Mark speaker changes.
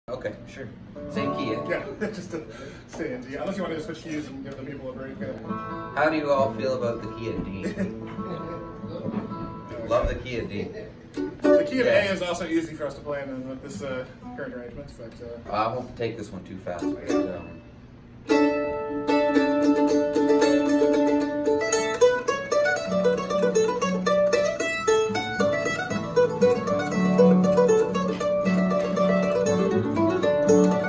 Speaker 1: Okay, sure. Same key, eh?
Speaker 2: Yeah, just to stay in G. Unless you want to switch keys and give the people a break.
Speaker 1: How do you all feel about the key in D? Love the key in D.
Speaker 2: The key of A is also easy for us to play in with this current arrangement, but
Speaker 1: I won't take this one too fast. But,